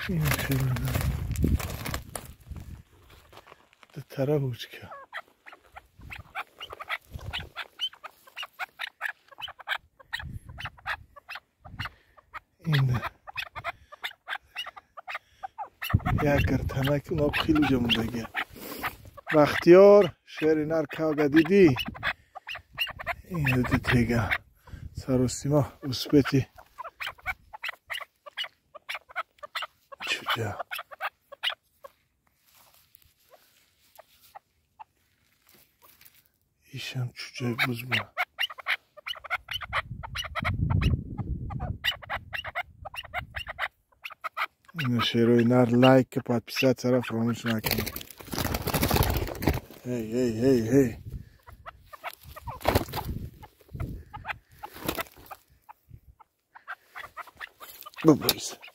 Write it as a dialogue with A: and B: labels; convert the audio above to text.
A: این خیلی ده طرف اوچکه این یک گرتنک اون خیلی جموندگی بختیار شعر نر کاغا دیدی این دیدی تیگه سر و سیما اسپتی چوجه ایشم چوجه گوز با این شعرهای نر لایک که پادپیسات سر فراموش نکنید هی ببریز